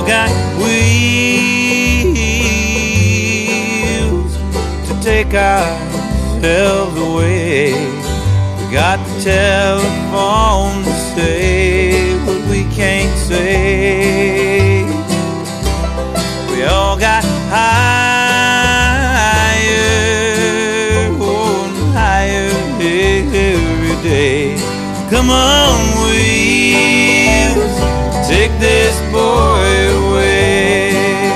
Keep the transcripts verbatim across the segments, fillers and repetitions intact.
all got wheels to take ourselves away. We got the telephone to say what we can't say. We all got higher, oh, higher every day. Come on, wheels, take this boy away.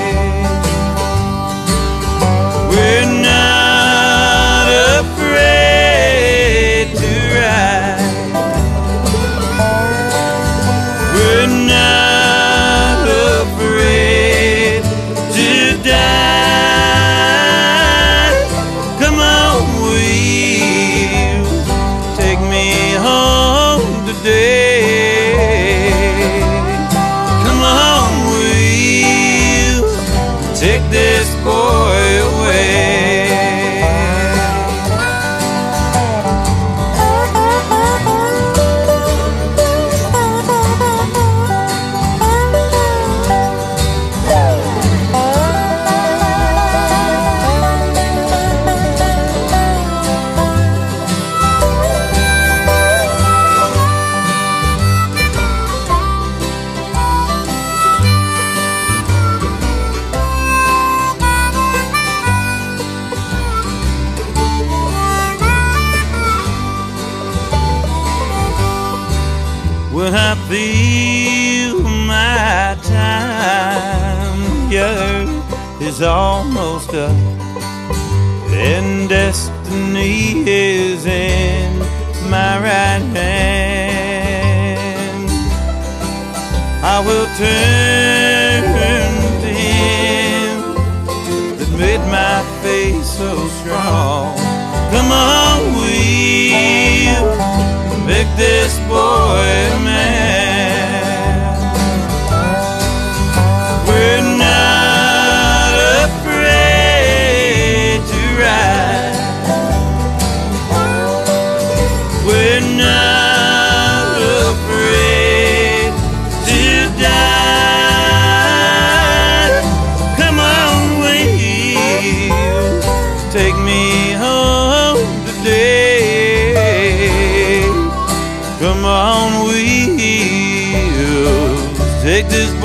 We're not afraid to ride. We're not afraid to die. Come on, wheels, take me home today. Come on, wheels, take this boy away. Well, I feel my time here is almost up, and destiny is in my right hand. I will turn to him that made my face so strong. Come on, wheel, make this boy a man. We're not afraid to ride. We're not afraid to die. Come on, wheels, take me home today. Come on, wheels, take this